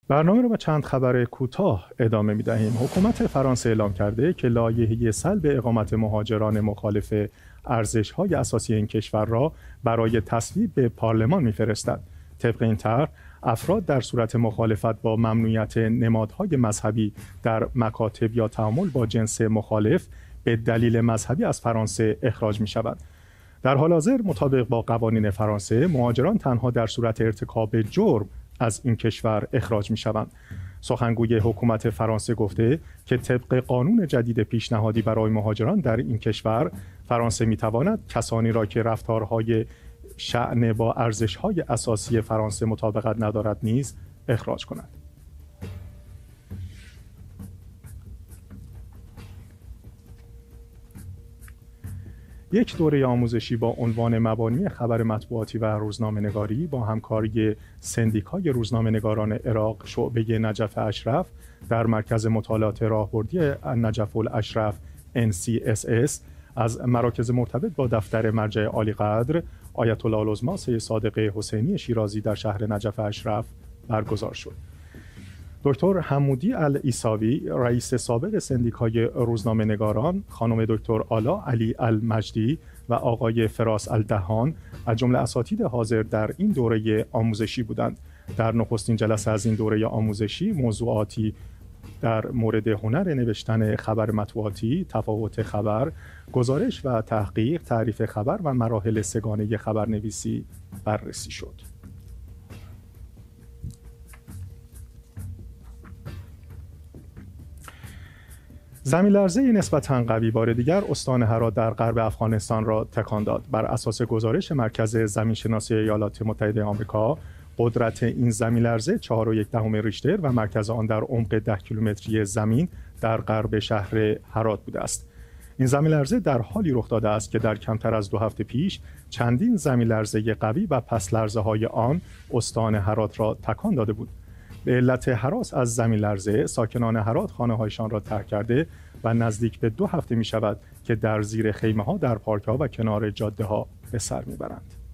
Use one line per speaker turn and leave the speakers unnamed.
برنامه رو با چند خبر کوتاه ادامه می‌دهیم. حکومت فرانسه اعلام کرده که لایحه سلب اقامت مهاجران مخالف ارزش‌های اساسی این کشور را برای تصویب به پارلمان می‌فرستد. طبق این طرح، افراد در صورت مخالفت با ممنوعیت نمادهای مذهبی در مکاتب یا تعامل با جنس مخالف به دلیل مذهبی از فرانسه اخراج می‌شوند. در حال حاضر مطابق با قوانین فرانسه، مهاجران تنها در صورت ارتکاب جرم از این کشور اخراج می‌شوند. سخنگوی حکومت فرانسه گفته که طبق قانون جدید پیشنهادی برای مهاجران در این کشور، فرانسه می‌تواند کسانی را که رفتارهای شأن با ارزش‌های اساسی فرانسه مطابقت ندارد نیز اخراج کند. یک دوره آموزشی با عنوان مبانی خبر مطبوعاتی و روزنامه‌نگاری با همکاری سندیکای روزنامه‌نگاران عراق شعبه نجف اشرف در مرکز مطالعات راهبردی نجف الاشرف NCSS از مراکز مرتبط با دفتر مرجع عالی قدر آیت الله العظمی سید صادق حسینی شیرازی در شهر نجف اشرف برگزار شد. دکتر حمودی العیساوی رئیس سابق سندیکای روزنامه‌نگاران، خانم دکتر آلا علی المجدی و آقای فراس الدهان از جمله اساتید حاضر در این دوره آموزشی بودند. در نخستین جلسه از این دوره آموزشی موضوعاتی در مورد هنر نوشتن خبر مطبوعاتی، تفاوت خبر، گزارش و تحقیق، تعریف خبر و مراحل سه‌گانه خبرنویسی بررسی شد. زمین‌لرزه نسبتاً قوی بار دیگر استان هرات در غرب افغانستان را تکان داد. بر اساس گزارش مرکز زمین‌شناسی ایالات متحده آمریکا، قدرت این زمین‌لرزه 4.1 ریشتر و مرکز آن در عمق 10 کیلومتری زمین در غرب شهر هرات بوده است. این زمین‌لرزه در حالی رخ داده است که در کمتر از 2 هفته پیش چندین زمین‌لرزه قوی و پس لرزه‌های آن استان هرات را تکان داده بود. به علت هراس از زمین‌لرزه، ساکنان هرات خانه‌هایشان را ترک کرده و نزدیک به 2 هفته می‌شود که در زیر خیمه‌ها در پارک‌ها و کنار جاده‌ها به سر می‌برند.